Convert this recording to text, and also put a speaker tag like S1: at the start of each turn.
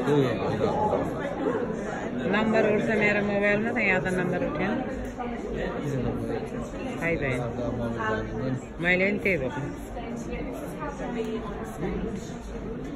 S1: number उठ्छ मेरो मोबाइलमा त यहाँ त नम्बर उठेन आइदैन मैले नि त्यही भयो